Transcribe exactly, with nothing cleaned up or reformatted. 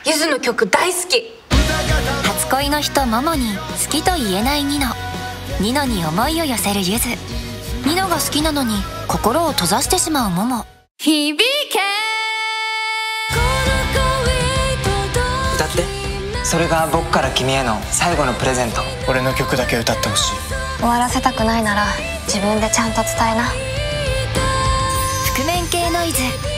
ゆずの曲大好き。 初恋の人ももに好きと言えないニノ。ニノに思いを寄せるゆず。ニノが好きなのに心を閉ざしてしまうもも。 響け歌って。それが僕から君への最後のプレゼント。 俺の曲だけ歌ってほしい。 終わらせたくないなら自分でちゃんと伝えな。 覆面系ノイズ。